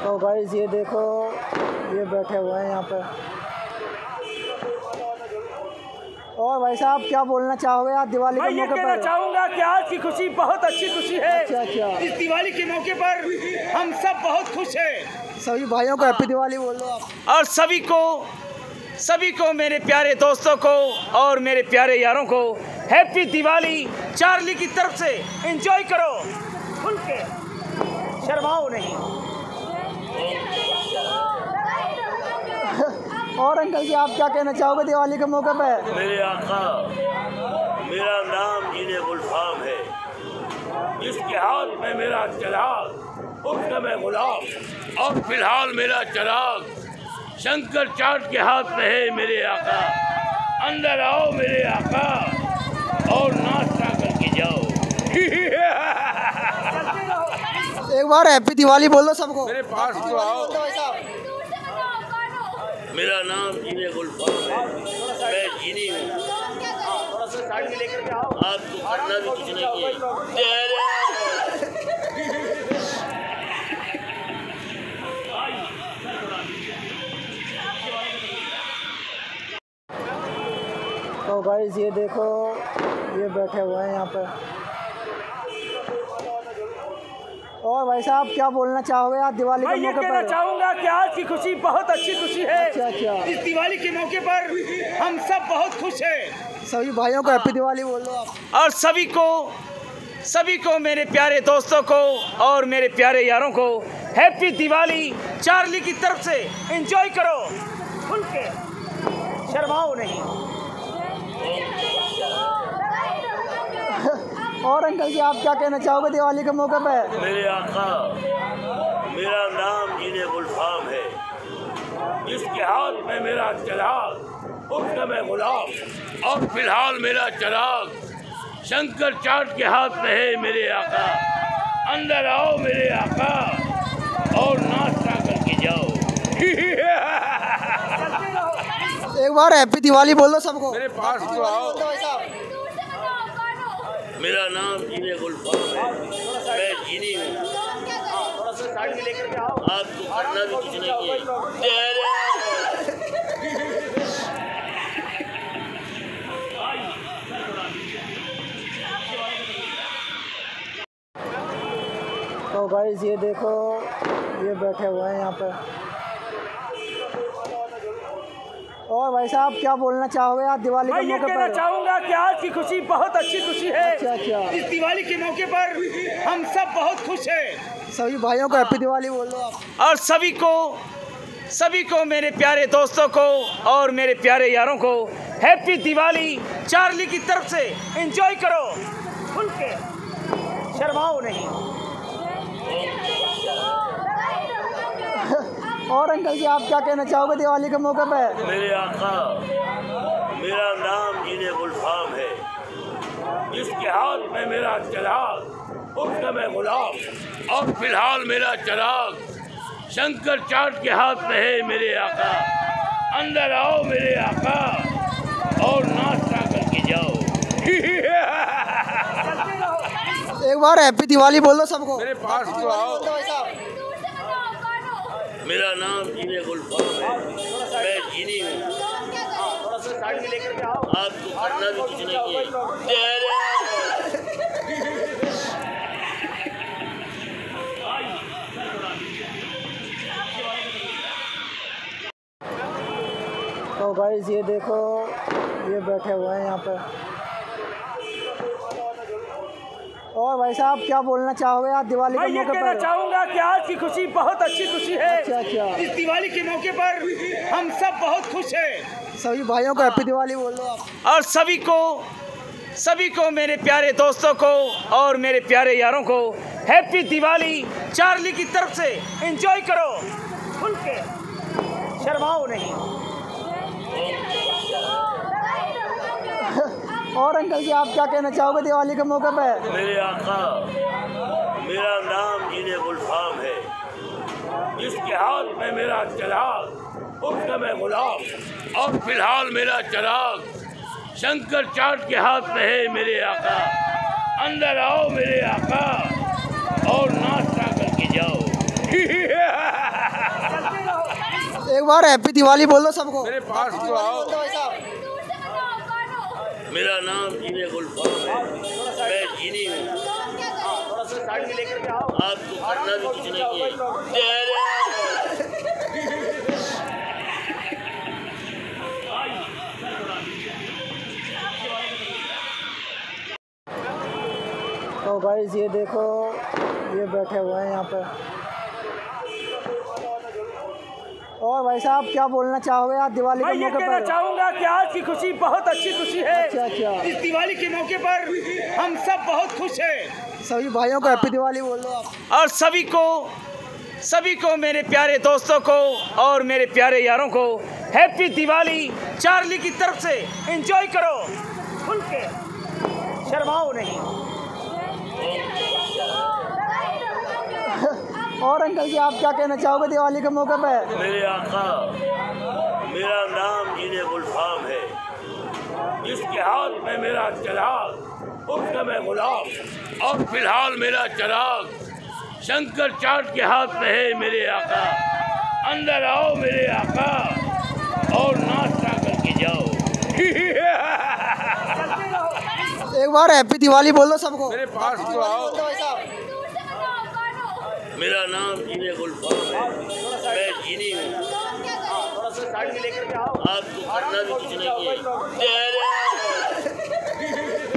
तो गाइस ये देखो, ये बैठे हुए हैं यहाँ पे। और भाई साहब क्या बोलना चाहोगे आप दिवाली के मौके पर? कहना चाहूँगा कि आज की खुशी बहुत अच्छी खुशी है। अच्छा। इस दिवाली के मौके पर हम सब बहुत खुश हैं। सभी भाइयों को हैप्पी दिवाली बोल दो आप। और सभी को मेरे प्यारे दोस्तों को और मेरे प्यारे यारों को हैप्पी दिवाली चार्ली की तरफ से। एंजॉय करो खुल के, शर्माओ नहीं। और अंकल जी आप क्या कहना चाहोगे दिवाली के मौके पे? मेरे आका, मेरा नाम जीने गुलफाम है, जिसके हाथ में मेरा चिराग उसका मैं गुलाम, और फिलहाल मेरा चिराग शंकर चाट के हाथ में है। मेरे आका अंदर आओ मेरे आका और नाश्ता करके जाओ। एक बार हैप्पी दिवाली बोलो सबको। मेरे पास तो आओ। मेरा नाम जीने गुलफाम है, मैं जीनी हूँ। आपको करना भी कुछ नहीं है। तो गाइस ये देखो, ये बैठे हुए हैं यहाँ पे। और भाई साहब क्या बोलना चाहोगे आप दिवाली के मौके पर? कहना चाहूँगा कि आज की खुशी बहुत अच्छी खुशी है। अच्छा। इस दिवाली के मौके पर हम सब बहुत खुश हैं। सभी भाइयों को हैप्पी दिवाली बोल दो आप। और सभी को मेरे प्यारे दोस्तों को और मेरे प्यारे यारों को हैप्पी दिवाली चार्ली की तरफ से। एंजॉय करो खुल के, शर्माओ नहीं। और अंकल जी आप क्या कहना चाहोगे दिवाली के मौके पे? मेरे आका, मेरा नाम जीने गुलफाम है, जिसके हाथ में मेरा चिराग उसका मैं गुलाम, और फिलहाल मेरा चिराग शंकर चाट के हाथ में है। मेरे आका अंदर आओ मेरे आका और नाश्ता करके जाओ। एक बार हैप्पी दिवाली बोलो सबको। मेरे पास तो आओ। मेरा नाम जीने गुलफाम है, मैं जीनी हूँ। आपको करना भी कुछ नहीं है। तो गाइस ये देखो, ये बैठे हुए हैं यहाँ पे। और भाई साहब क्या बोलना चाहोगे आप दिवाली के मौके पर? कहना चाहूँगा कि आज की खुशी बहुत अच्छी खुशी है। अच्छा। इस दिवाली के मौके पर हम सब बहुत खुश हैं। सभी भाइयों को हैप्पी दिवाली बोल दो आप। और सभी को मेरे प्यारे दोस्तों को और मेरे प्यारे यारों को हैप्पी दिवाली चार्ली की तरफ से। एंजॉय करो खुल के, शर्माओ नहीं। और अंकल जी आप क्या कहना चाहोगे दिवाली के मौके पे? मेरे आका, मेरा नाम जीने गुलफाम है, जिसके हाथ में मेरा चिराग उसका मैं गुलाम, और फिलहाल मेरा चिराग शंकर चाट के हाथ में है। मेरे आका अंदर आओ मेरे आका और नाश्ता करके जाओ। एक बार हैप्पी दिवाली बोलो सबको। मेरे पास तो आओ। मेरा नाम जीने गुलफाम है, मैं जीनी हूँ। आपको करना भी कुछ नहीं है। तो गाइस ये देखो, ये बैठे हुए हैं यहाँ पे। और भाई साहब क्या बोलना चाहोगे आप दिवाली के मौके पर? कहना चाहूँगा कि आज की खुशी बहुत अच्छी खुशी है। अच्छा। इस दिवाली के मौके पर हम सब बहुत खुश हैं। सभी भाइयों को हैप्पी दिवाली बोल दो आप। और सभी को मेरे प्यारे दोस्तों को और मेरे प्यारे यारों को हैप्पी दिवाली चार्ली की तरफ से। एंजॉय करो खुल के, शर्माओ नहीं। और अंकल जी आप क्या कहना चाहोगे दिवाली के मौके पे? मेरे आका, मेरा नाम जीने गुलफाम है, जिसके हाथ में मेरा चिराग उसका मैं गुलाम, और फिलहाल मेरा चिराग शंकर चाट के हाथ में है। मेरे आका अंदर आओ मेरे आका और नाश्ता करके जाओ। बार हैप्पी दिवाली बोल दो सबको। मेरे पास तो आओ। भाई साहब मेरा नाम जीने गुलफाम है, मैं जीनी हूँ। आपको करना भी कुछ नहीं है। तो गाइस ये देखो ये बैठे हुए हैं यहाँ पे। और भाई साहब क्या बोलना चाहोगे आज दिवाली मैं के ये मौके कहना पर? चाहूँगा कि आज की खुशी बहुत अच्छी खुशी है। अच्छा अच्छा, इस दिवाली के मौके पर हम सब बहुत खुश हैं सभी भाइयों को हैप्पी दिवाली बोल दो आप। और सभी को मेरे प्यारे दोस्तों को और मेरे प्यारे यारों को हैप्पी दिवाली चार्ली की तरफ से। एंजॉय करो खुल के, शर्माओ नहीं। और अंकल जी आप क्या कहना चाहोगे दिवाली के मौके पे? मेरे आका, मेरा नाम जीने गुलफाम है, जिसके हाथ में मेरा चराग उसका मैं गुलाम, और फिलहाल मेरा चराग शंकर चाट के हाथ में है। मेरे आका अंदर आओ मेरे आका और नाश्ता करके जाओ। एक बार हैप्पी दिवाली बोल दो सबको। मेरे पास तो आओ। भाई साहब मेरा नाम जीने गुलफाम है, मैं जीनी हूँ। आपको करना भी कुछ नहीं है।